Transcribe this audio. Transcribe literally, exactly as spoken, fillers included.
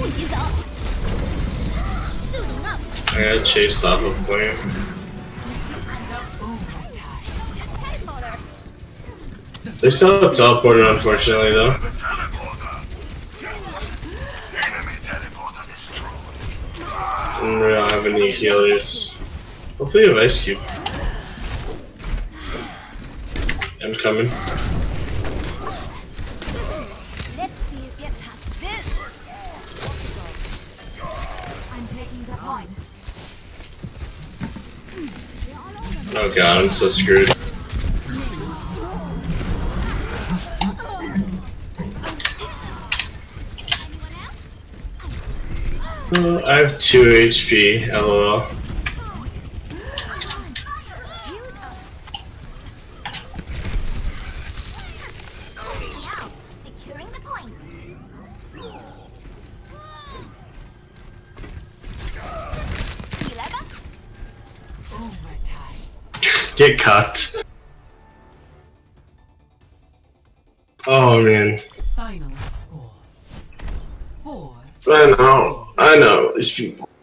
I got chased off a point. They still have teleporter, unfortunately, though. And we don't have any healers. Hopefully, you have Ice Cube. I'm coming. Let's see you get past this. I'm taking the point. Oh god, I'm so screwed. Uh, I have two H P, lol. Securing the point. Get cucked. Oh man. Final score. Four. I know. I know. These people.